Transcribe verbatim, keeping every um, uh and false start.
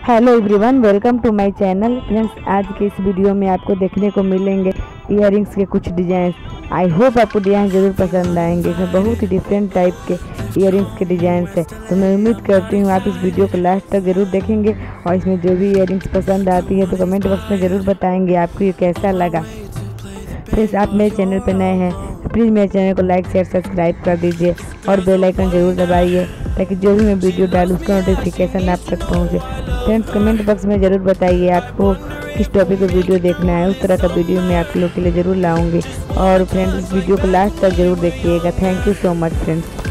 Hello everyone, welcome to my channel. Friends, आज के इस वीडियो में आपको देखने को मिलेंगे इयररिंग्स के कुछ डिजाइन। आई होप आपको डिजाइन ज़रूर पसंद आएंगे। इसमें बहुत ही डिफरेंट टाइप के इयररिंग्स के डिजाइन है, तो मैं उम्मीद करती हूँ आप इस वीडियो को लास्ट तक ज़रूर देखेंगे और इसमें जो भी इयररिंग्स पसंद आती है तो कमेंट बॉक्स में ज़रूर बताएंगे आपको ये कैसा लगा। फ्रेंड्स, आप मेरे चैनल पर नए हैं तो प्लीज़ मेरे चैनल को लाइक शेयर सब्सक्राइब कर दीजिए और बेल आइकन ज़रूर दबाइए ताकि जो भी मैं वीडियो डालूँ उसका नोटिफिकेशन आप तक पहुँचे। फ्रेंड्स, कमेंट बॉक्स में ज़रूर बताइए आपको किस टॉपिक पर वीडियो देखना है, उस तरह का वीडियो मैं आप लोग के लिए ज़रूर लाऊंगी। और फ्रेंड्स, इस वीडियो को लास्ट तक ज़रूर देखिएगा। Thank you so much friends.